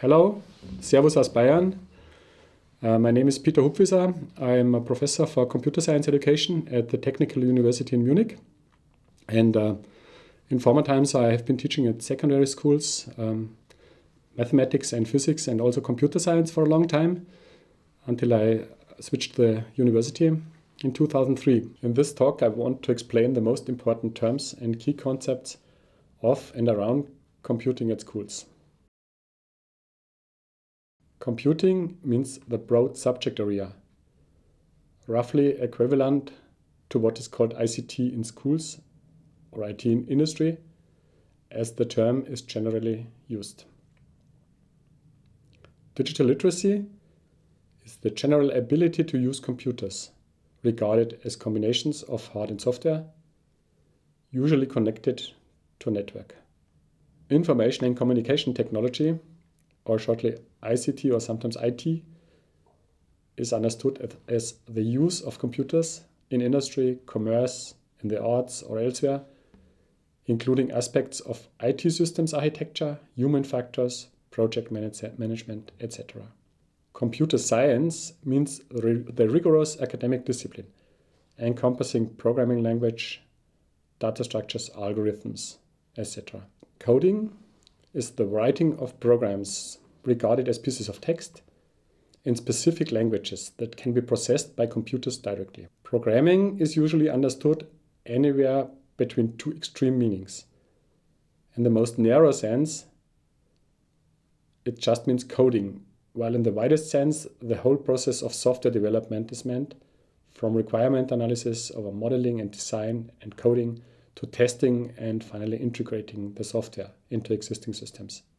Hello, Servus aus Bayern. My name is Peter Hupfwieser. I'm a professor for computer science education at the Technical University in Munich. And in former times, I have been teaching at secondary schools, mathematics and physics, and also computer science for a long time, until I switched the university in 2003. In this talk, I want to explain the most important terms and key concepts of and around computing at schools. Computing means the broad subject area, roughly equivalent to what is called ICT in schools or IT in industry, as the term is generally used. Digital literacy is the general ability to use computers, regarded as combinations of hard and software, usually connected to a network. Information and communication technology, or shortly ICT or sometimes IT, is understood as the use of computers in industry, commerce, in the arts or elsewhere, including aspects of IT systems architecture, human factors, project management, etc. Computer science means the rigorous academic discipline, encompassing programming language, data structures, algorithms, etc. Coding is the writing of programs regarded as pieces of text in specific languages that can be processed by computers directly. Programming is usually understood anywhere between two extreme meanings. In the most narrow sense, it just means coding, while in the widest sense, the whole process of software development is meant, from requirement analysis over modeling and design and coding to testing and finally integrating the software into existing systems.